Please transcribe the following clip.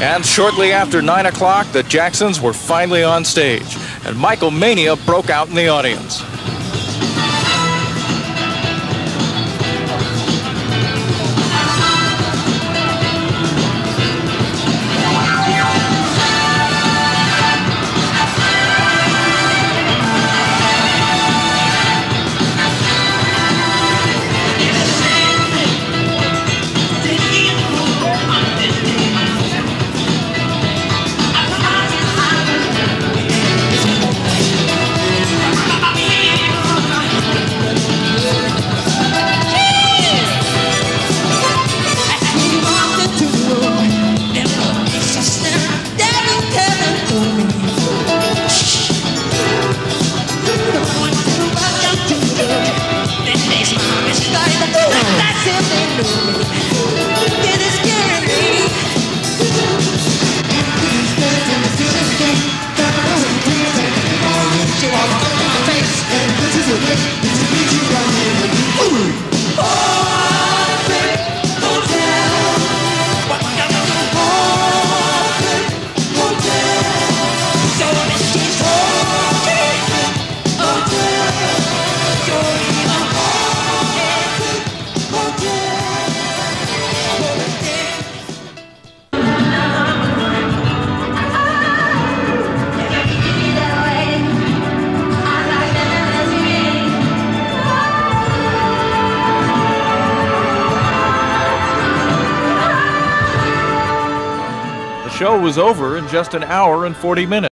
And shortly after 9 o'clock, the Jacksons were finally on stage, and Michael Mania broke out in the audience. The show was over in just an hour and 40 minutes.